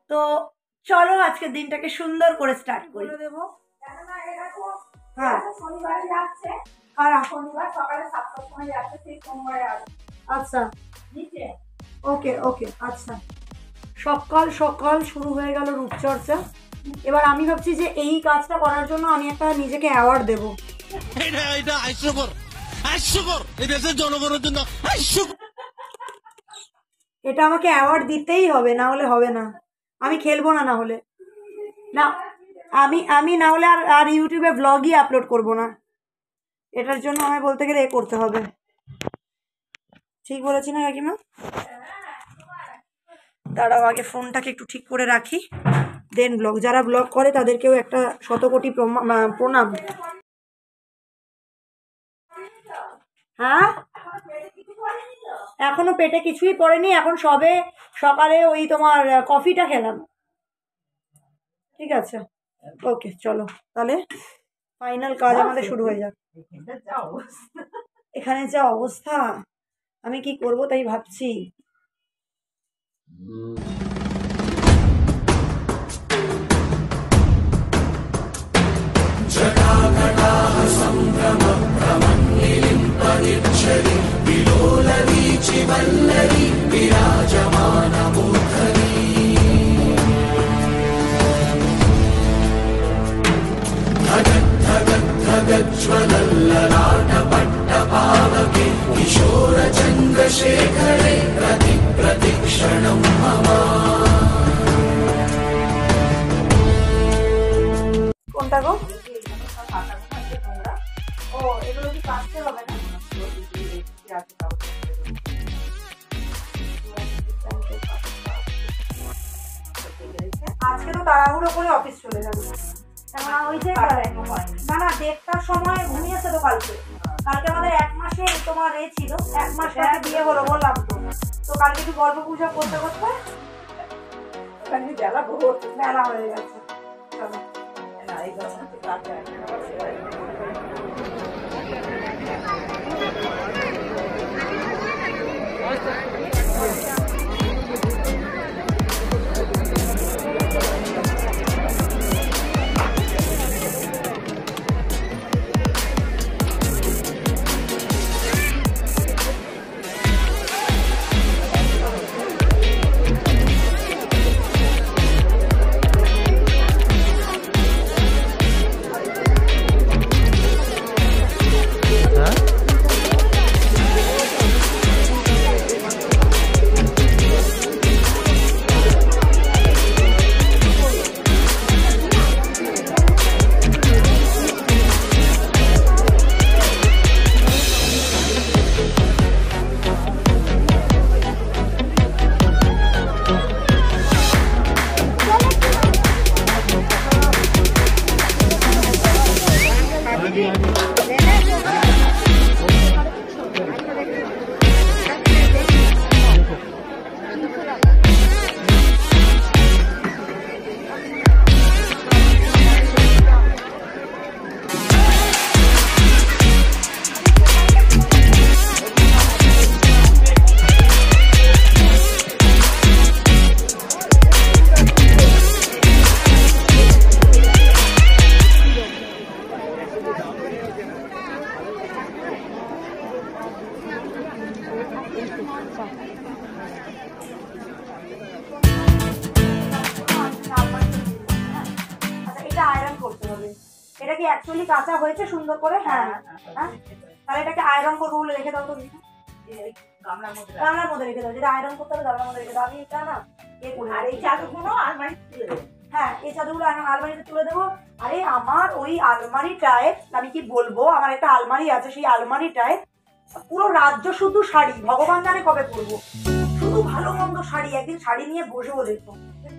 তো চলো আজকের দিনটাকে সুন্দর করে স্টার্ট করে দেবো। হ্যাঁ শনিবারে যাচ্ছে, আর শনিবার সকালে 7টার সময় যাচ্ছে, সেই সোমবারে আসবে। আচ্ছা নিচে ওকে ওকে। আচ্ছা সকাল সকাল শুরু হয়ে গেল রূপচর্চা। এবার আমি ভাবছি যে এই কাজটা করার জন্য আমি একটা নিজেকে অ্যাওয়ার্ড দেবো। এটা আমাকে অ্যাওয়ার্ড দিতেই হবে, না হলে হবে না। আমি খেলবো না, না হলে না। আমি না হলে আর ইউটিউবে ব্লগই আপলোড করব না। এটার জন্য আমায় বলতে গেলে করতে হবে। ঠিক বলেছি না কাকিমা? দাঁড়াও আগে ফোনটাকে একটু ঠিক করে রাখি, দেন ব্লগ। যারা ব্লগ করে তাদেরকেও একটা শতকোটি প্রণাম। হ্যাঁ এখনো পেটে কিছুই পড়েনি, এখন সবে সকালে ওই তোমার কফিটা খেলাম। ঠিক আছে ওকে চলো তাহলে ফাইনাল কাজ আমাদের শুরু হয়ে যাক। এখানে যা অবস্থা, আমি কি করব তাই ভাবছি। किशोरचन्द्रशेखरे प्रतिक्षणं मम। কোনটা গো? ও এগুলো কি কাটতে হবে না? আজকে তো তাড়াহুড়ো করে অফিস চলে যাবে। ওই যে না না 1:30টার সময় ঘুমিয়েছে তো কালকে আমাদের 1 মাসে তোমার এ ছিল, 1 মাস পরে বিয়ে হলো বললাম তো কালকে একটু গল্প পূজা করতে করতে বেলা হয়ে গেছে। চলো এটা কি অ্যাকচুয়ালি কাঁচা হয়েছে সুন্দর করে? হ্যাঁ হ্যাঁ তাহলে এটাকে আয়রন করবো বলে রেখে দাও তো, গামলার মধ্যে রেখে দাও। যেটা আয়রন করতে হবে গামলার মধ্যে রেখে দাও। আমি এটা না এ করে আর এই চাদরগুলো আলমারিতে তুলে দেবো। হ্যাঁ এই চাদরগুলো আলমারিতে তুলে দেবো। আরে আমার ওই আলমারিটায় আমি কি বলবো, আমার একটা আলমারি আছে, সেই আলমারিটায় পুরো রাজ্য শুধু শাড়ি, ভগবান জানে কবে পরবো, শুধু ভালো মন্দ শাড়ি। একদিন শাড়ি নিয়ে বসবো দেখবো।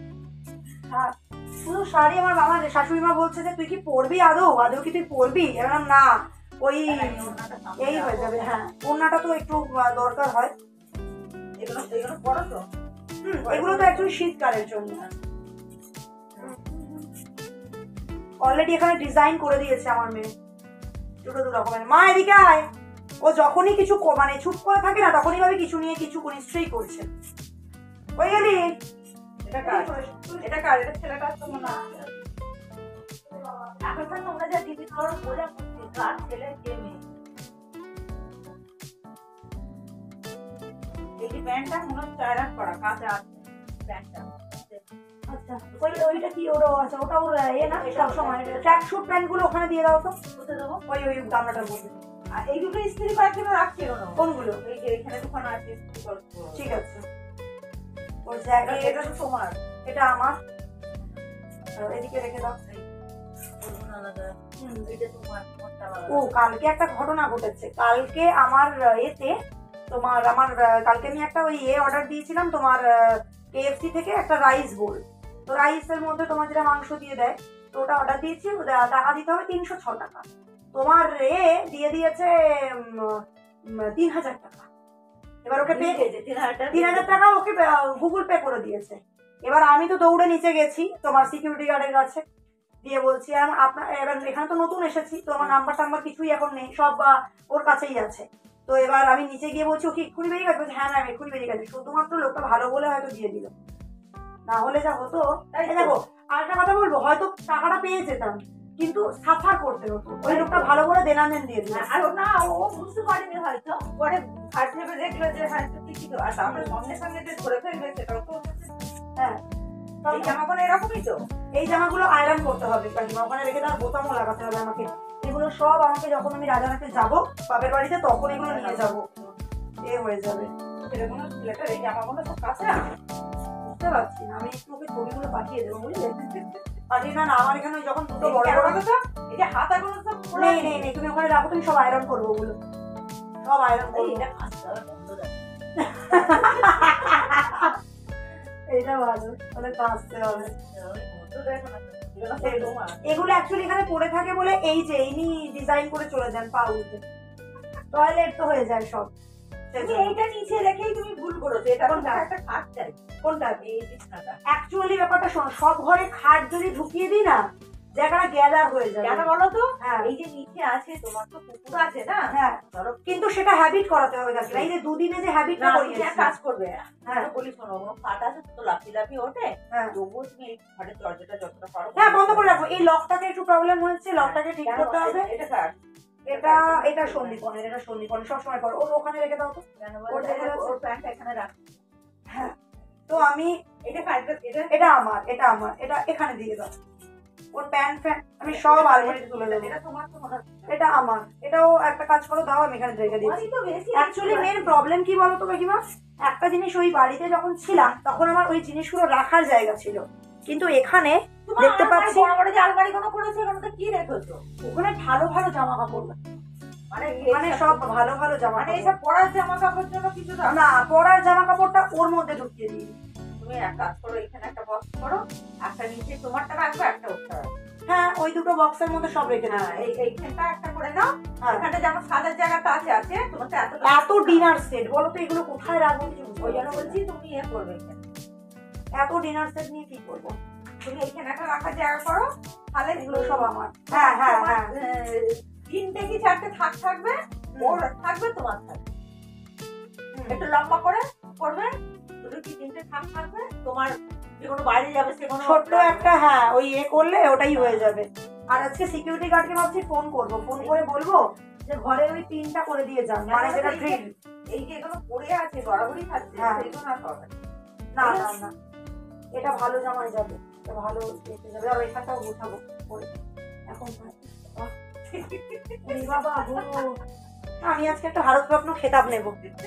হ্যাঁ শুধু শাড়ি। আমার মামা শাশুড়ি মা বলছে যে তুই কি পরবি, আদৌ কি তুই পরবি? এরকম না ওই এই হয়ে যাবে। হ্যাঁ ওড়নাটা তো একটু দরকার হয়। এগুলো পরো তো। এগুলো তো অ্যাকচুয়ালি শীতকালের জন্য। অলরেডি এখানে ডিজাইন করে দিয়েছে আমার মেয়ে দুটো দু রকমের। মা এদিকে আয়। ও যখনই কিছু মানে চুপ করে থাকে না, তখনই ভাবে কিছু নিয়ে কিছু নিশ্চয়ই করছে। ওই গেলি এটা কার? এটা ছেলেটা তো মনে হয়। এখন তোমরা যা দিদি খাওয়ার বোঝা করছে, কার ছেলে কে মেয়ে। এই যে প্যান্টটা মনে হচ্ছে আয়রন করা, কাঁচা আছে প্যান্টটা। আচ্ছা ওইটা কি ওর আছে? ওটা ওর না সব সময় ট্র্যাক স্যুট প্যান্ট গুলো ওখানে দিয়ে দাও তো। কোথায় দেবো? ওই গামলাটার মধ্যে। আর এই দুটো ইস্ত্রি করার জন্য রাখছি না। কোনগুলো? এই যে এখানে দুখানা আছে ইস্ত্রি করবো। ঠিক আছে। ওর জায়গা এটা তো তোমার, এটা আমার। এদিকে রেখে দাও। এটা তোমার, তোমারটা আলাদা। ও কালকে একটা ঘটনা ঘটেছে। কালকে আমার এতে আমার কালকে আমি একটা ওই অর্ডার দিয়েছিলাম তোমার KFC থেকে একটা রাইস বোল। তো রাইসের মধ্যে তোমার যেটা মাংস দিয়ে দেয়, তো ওটা অর্ডার দিয়েছি, টাকা দিতে হবে 306 টাকা। তোমার দিয়ে দিয়েছে 3000 টাকা। এবার ওকে পে 3000 টাকা ওকে গুগল পে করে দিয়েছে। এবার আমি তো দৌড়ে নিচে গেছি তোমার সিকিউরিটি গার্ডের কাছে, দিয়ে বলছি আপনার এবার এখানে তো নতুন এসেছি, তো আমার নাম্বার টাম্বার কিছুই এখন নেই, সব ওর কাছেই আছে। তো এবার আমি নিচে গিয়ে বলছি ও কি এক্ষুনি বেরিয়ে গেছে? বলছি হ্যাঁ ম্যাম এক্ষুনি বেরিয়ে গেছে। শুধুমাত্র লোকটা ভালো বলে হয়তো দিয়ে দিল, না হলে যা হতো। দেখো আরেকটা কথা বলবো, হয়তো টাকাটা পেয়ে যেতাম, কিন্তু সাফার করতে হতো। ওই লোকটা ভালো করে দেন দিয়ে দিল। আর না ও বুঝতে পারেনি হয়তো, পরে হাত ভেবে দেখলো যে হয়তো কিছু তো, আর তারপরে সঙ্গে সঙ্গে যে ধরে ফেলবে সেটাও তো। হ্যাঁ এই জামাগুলো এরকমই তো। এই জামাগুলো আয়রন করতে হবে, কাকিমা ওখানে রেখে দেওয়ার বোতামও লাগাতে হবে আমাকে। এগুলো সব আমাকে যখন আমি রাজানাতে যাবো বাপের বাড়িতে, তখন এগুলো নিয়ে যাবো, হয়ে যাবে। ছেলেগুলো ছেলেটার এই জামাগুলো তো কাঁচা। বুঝতে পারছি না, আমি একটু ওকে ছবিগুলো পাঠিয়ে দেবো বুঝলে। পাঠিয়ে না আমার এখানে যখন দুটো বড় বড় তো এই যে হাতাগুলো তো নেই তুমি ওখানে রাখো, তুমি সব আয়রন করবো ওগুলো, সব আয়রন করবো। এটা কাঁচা বন্ধ দেয়। এইটা ভালো, তাহলে কাঁচতে হবে। এগুলো অ্যাকচুয়ালি এখানে পড়ে থাকে বলে এই যে ইনি ডিজাইন করে চলে যান পা উঠে, টয়লেট তো হয়ে যায় সব। তুমি এইটা নিচে রেখেই তুমি ভুল করেছো। এটা একটা খাট চাই। কোনটা? এই বিছানাটা। অ্যাকচুয়ালি ব্যাপারটা শোনো, সব ঘরে খাট যদি ঢুকিয়ে দিই না, জায়গাটা গ্যাদার হয়ে যায়। কেন বলো তো? হ্যাঁ এই যে নিচে আছে, তোমার তো কুকুর আছে না? হ্যাঁ ধরো কিন্তু সেটা হ্যাবিট করাতে হবে কাকিমা। এই যে দুদিনে যে হ্যাবিটটা করিয়েছি, কাজ করবে। হ্যাঁ বলি শোনো, কোনো খাট আছে তো লাফি ওঠে, হ্যাঁ তবুও তুমি এই ঘরের দরজাটা যতটা পারো হ্যাঁ বন্ধ করে রাখো। এই লকটাকে একটু প্রবলেম হচ্ছে, লকটাকে ঠিক করতে হবে। এটা কার? এটা সন্দীপনের, এটা সন্দীপনের সবসময় করো। ওর ওখানে রেখে দাও তো। ওর প্যান্টটা এখানে রাখ। হ্যাঁ তো আমি এটা কার? এটা আমার, এটা এখানে দিয়ে দাও। ওর প্যান্ট আমি সব আলমারিতে তুলে দেবো। এটা তোমার তো মনে হচ্ছে। এটা আমার, এটাও একটা কাজ করো, দাও আমি এখানে রেখে দিচ্ছি। অ্যাকচুয়ালি মেন প্রবলেম কি বলতো কাকিমা, একটা জিনিস ওই বাড়িতে যখন ছিলাম তখন আমার ওই জিনিসগুলো রাখার জায়গা ছিল, কিন্তু এখানে দেখতে পাচ্ছি বড় বড় যে আলমারিগুলো করেছো, ওখানে তো কি রেখেছো? ওখানে ভালো ভালো জামা কাপড়, মানে সব ভালো ভালো জামা মানে কাপড়। এইসব পরার জামা কাপড় জন্য কিছু না, পরার জামা কাপড়টা ওর মধ্যে ঢুকিয়ে দিই। তুমি এক কাজ করো, এখানে একটা বক্স করো, একটা নিচে তোমারটা রাখবে, একটা ওটা রাখবে। হ্যাঁ ওই দুটো বক্সের মধ্যে সব রেখে দাও। এইখানটা একটা করে নাও। এখানে যেমন সাজার জায়গাটা আছে তোমার তো এত ডিনার সেট, বলো তো এগুলো কোথায় রাখবো? ওই জন্য বলছি তুমি করবে এখানে। এত ডিনার সেট নিয়ে কি করবো? তুমি এখানে একটা রাখার জায়গা করো, তাহলে এগুলো সব আমার। হ্যাঁ হ্যাঁ হ্যাঁ 3টে কি 4টে থাক থাকবে, ওর থাকবে তোমার থাকবে। একটু লম্বা করে করবে, 2 কি 3টে থাক থাকবে তোমার, যে কোনো বাইরে যাবে সে কোনো ছোট্ট একটা। হ্যাঁ ওই করলে ওটাই হয়ে যাবে। আর আজকে সিকিউরিটি গার্ডকে ভাবছি ফোন করবো, ফোন করে বলবো যে ঘরে ওই পিনটা করে দিয়ে যান, মানে যেটা ড্রিল। এই যে এগুলো পড়ে আছে বরাবরই থাকছে, সেগুলো না হবে না না না, এটা ভালো জামায় যাবে, এটা ভালো দেখতে যাবে। আর এখানটাও গোছাবো পরে এখন। বাবা গো, আমি আজকে একটা ভারতরত্ন খেতাব নেব।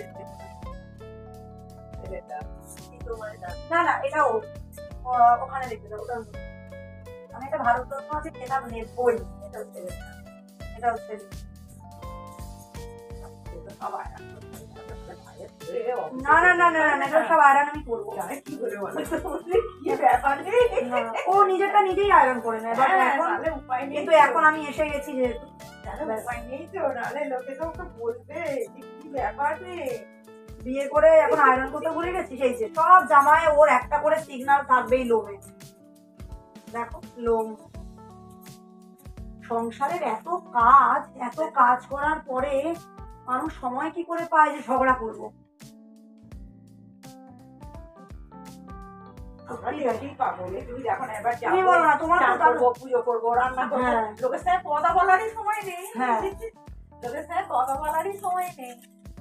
না না এটা ওখানে দেখতে যাবো, আমি একটা ভারতরত্ন আছে খেতাব নেবই। এটা হচ্ছে না না না না না, এটা সব আয়রন আমি করবো। ও নিজেরটা নিজেই আয়রন করে নেয়, কিন্তু এখন আমি এসে গেছি যেহেতু বিয়ে করে এখন আয়রন করতে ভুলে গেছি। সেই যে সব জামায় ওর একটা করে সিগন্যাল থাকবেই লোমে। দেখো লোম, সংসারের এত কাজ করার পরে মানুষ সময় কি করে পায় যে ঝগড়া করবো? আমরা লিখেই পাবো তুমি এখন এবার তুমি বলো না, তোমার তো চান করবো, পুজো করবো, রান্না করবো, হ্যাঁ। লোকের সাথে কথা বলারই সময় নেই। হ্যাঁ। লোকের সাথে কথা বলারই সময় নেই।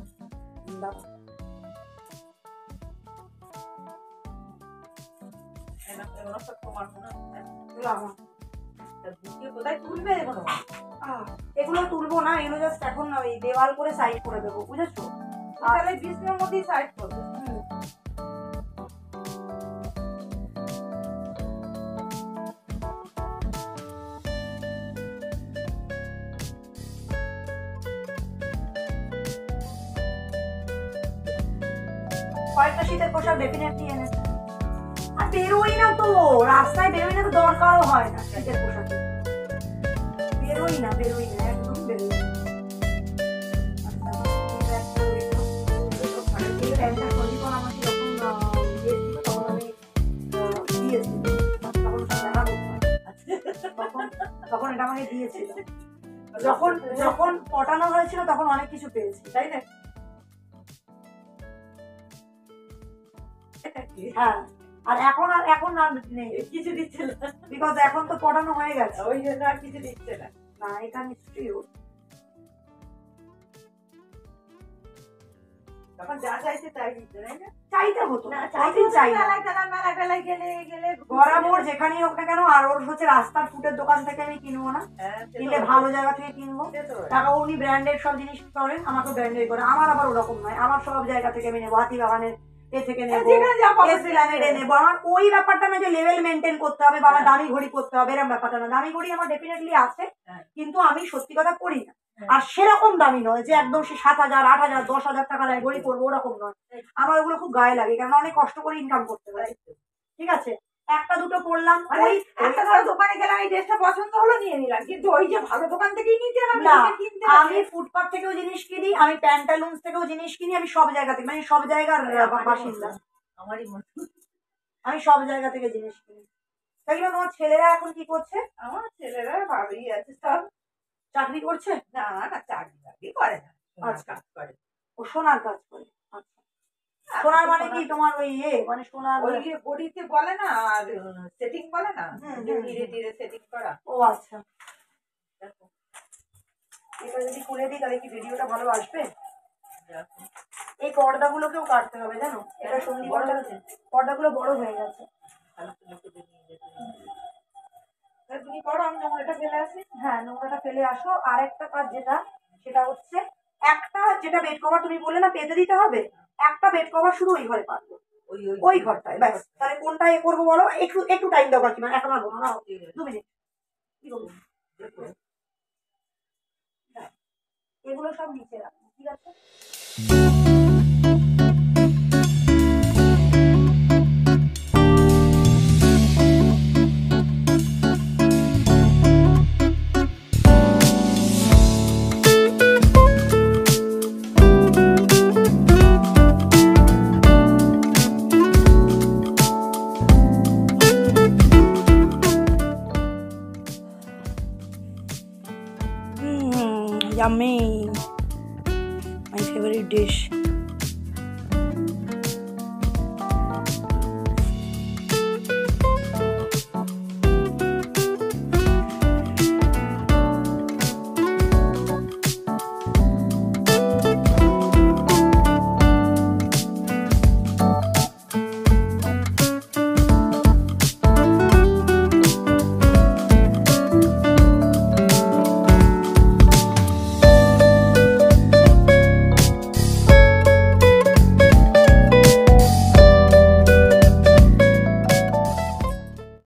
এগুলো সব তোমার মনে হচ্ছে। তা বুকে কোথায় তুলবে এগুলো? এগুলো তুলবো না, এগুলো জাস্ট এখন না ওই দেওয়াল করে সাইড করে দেবো, বুঝেছো? তাহলে বিছনার মধ্যেই সাইড করবে। কয়েকটা শীতের পোশাক ডেফিনেটলি এনেছে। আর বেরোই না তো, রাস্তায় বেরোই না তো, দরকারও হয় না শীতের পোশাক। বেরোই না একদম বেরোই না। এই প্যান্টটা সন্দীপন আমাকে যখন দিয়েছিল তখন আমি দিয়েছি, তখন দেখা করতাম। তখন এটা আমাকে দিয়েছিল, যখন পটানো হয়েছিল তখন অনেক কিছু পেয়েছি, তাই না? হ্যাঁ, আর এখন আর নেই, কিছু দিচ্ছে না, বিকজ এখন তো পড়ানো হয়ে গেছে, ওই জন্য আর কিছু দিচ্ছে না। না এটা নিশ্চয়ই তখন যা চাইছে তাই দিচ্ছে, তাই না? চাইতে হতো না, না, চাইতে চাই না। মেলা টেলায় গেলে বরাবর যেখানেই হোক না কেন, আর ওর হচ্ছে রাস্তার ফুটের দোকান থেকে আমি কিনবো না, হ্যাঁ, সে তো কিনলে বটে। ভালো জায়গা থেকে কিনবো। সে তো বটে। টাকা উনি ব্র্যান্ডেড সব জিনিস করেন, আমাকে ব্র্যান্ডেড করে। আমার আবার ওরকম নয়, আমার সব জায়গা থেকে আমি নেবো, হাতিবাগানের এ থেকে নেবো, যেখানে যা পাবো এসিলানেডে নেবো। আমার ওই ব্যাপারটা না যে লেভেল মেনটেন করতে হবে বা আমার দামি ঘড়ি করতে হবে, এরকম ব্যাপারটা না। দামি ঘড়ি আমার ডেফিনেটলি আছে, হ্যাঁ। কিন্তু আমি সত্যি কথা পড়ি না। হ্যাঁ। আর সেরকম দামি নয় যে একদম সে 7,000, 8,000, 10,000 টাকা দায় ঘড়ি পরবো, ওরকম নয়। আমার ওগুলো খুব গায়ে লাগে, কারণ অনেক কষ্ট করে ইনকাম করতে হয়, ঠিক আছে? একটা দুটো পড়লাম, মানে ওই একটা ধরো দোকানে গেলাম, এই ড্রেসটা পছন্দ হলো নিয়ে নিলাম, কিন্তু ওই যে ভালো দোকান থেকেই নিতে হবে না, কিনতে আমি ফুটপাথ থেকেও জিনিস কিনি, আমি প্যান্টালুন্স থেকেও জিনিস কিনি, আমি সব জায়গা থেকে, মানে সব জায়গার বাসিন্দা, আমারই মনে হয়। আমি সব জায়গা থেকে জিনিস কিনি। তাই না? তোমার ছেলেরা এখন কি করছে? আমার ছেলেরা ভালোই আছে সব। চাকরি করছে? না না, চাকরি বাকরি করে না, আচ্ছা। কাজ করে। ও সোনার কাজ করে? আচ্ছা, সোনার মানে কি তোমার ওই মানে সোনার ওই যে বড়িতে বলে না, আর সেটিং বলে না, হুম, যে হুম, ধীরে ধীরে সেটিং করা। ও আচ্ছা, এটা যদি খুলে দিই তাহলে কি ভিডিওটা ভালো আসবে? এই পর্দাগুলোকেও কাটতে হবে, জানো? এটা সন্ধি বড় পর্দা, হয়েছে? পর্দাগুলো বড় হয়ে গেছে। তুমি করো, আমি নোংরাটা ফেলে আসি। হ্যাঁ, নোংরাটা ফেলে আসো। আর একটা কাজ যেটা, সেটা হচ্ছে একটা যেটা বেড কভার তুমি বললে না পেতে দিতে হবে, একটা বেড কভার শুধু ওই ঘরে পাতবো, ওই ঘরটায়, ব্যাস। তাহলে কোনটা এ করবো বলো? একটু টাইম দাও কাকিমা, এখন আর বলো না, 2 মিনিট। কি বলবো? এগুলো সব নিচে রাখবো, ঠিক আছে? Yummy, my favorite dish.